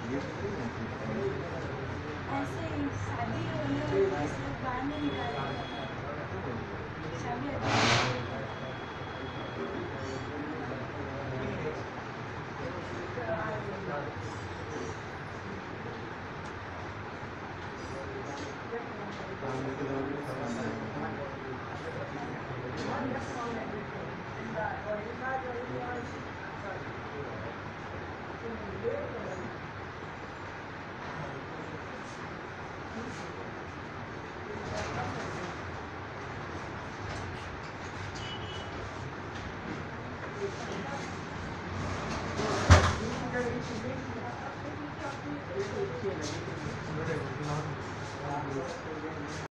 ऐसे ही शादी होने वाली बस लोग बाहर नहीं निकाले शादी Thank you.